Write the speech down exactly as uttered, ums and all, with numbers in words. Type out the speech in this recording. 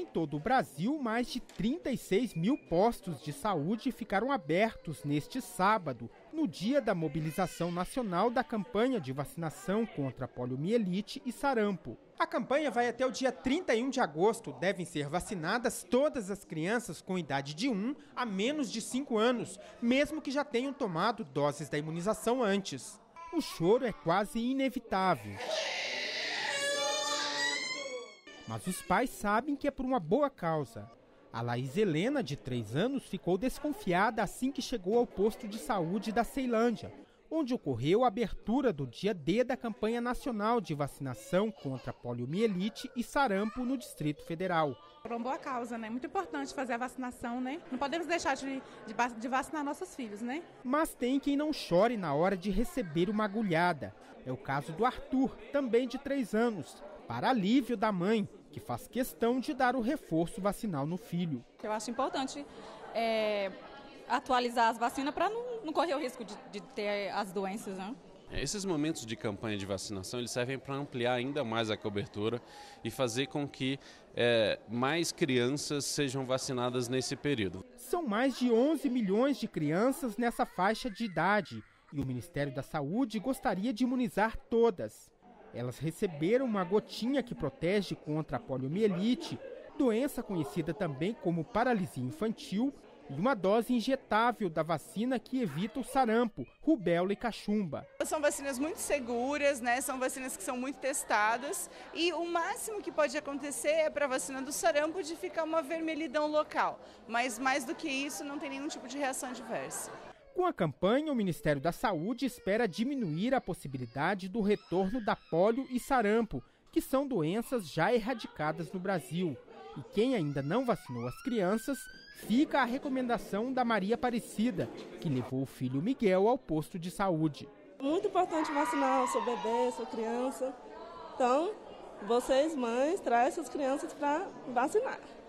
todo o Brasil, mais de trinta e seis mil postos de saúde ficaram abertos neste sábado, no dia da mobilização nacional da campanha de vacinação contra poliomielite e sarampo. A campanha vai até o dia trinta e um de agosto. Devem ser vacinadas todas as crianças com idade de um a menos de cinco anos, mesmo que já tenham tomado doses da imunização antes. O choro é quase inevitável. Mas os pais sabem que é por uma boa causa. A Laís Helena, de três anos, ficou desconfiada assim que chegou ao posto de saúde da Ceilândia, onde ocorreu a abertura do dia D da campanha nacional de vacinação contra poliomielite e sarampo no Distrito Federal. Por uma boa causa, né? Muito importante fazer a vacinação, né? Não podemos deixar de, de, de vacinar nossos filhos, né? Mas tem quem não chore na hora de receber uma agulhada. É o caso do Arthur, também de três anos, para alívio da mãe, que faz questão de dar o reforço vacinal no filho. Eu acho importante é, atualizar as vacinas para não, não correr o risco de, de ter as doenças, né? Esses momentos de campanha de vacinação eles servem para ampliar ainda mais a cobertura e fazer com que é, mais crianças sejam vacinadas nesse período. São mais de onze milhões de crianças nessa faixa de idade e o Ministério da Saúde gostaria de imunizar todas. Elas receberam uma gotinha que protege contra a poliomielite, doença conhecida também como paralisia infantil, e uma dose injetável da vacina que evita o sarampo, rubéola e cachumba. São vacinas muito seguras, né? São vacinas que são muito testadas e o máximo que pode acontecer é para a vacina do sarampo de ficar uma vermelhidão local, mas mais do que isso não tem nenhum tipo de reação adversa. Com a campanha, o Ministério da Saúde espera diminuir a possibilidade do retorno da polio e sarampo, que são doenças já erradicadas no Brasil. E quem ainda não vacinou as crianças, fica a recomendação da Maria Aparecida, que levou o filho Miguel ao posto de saúde. Muito importante vacinar o seu bebê, a sua criança. Então, vocês mães, trazem suas crianças para vacinar.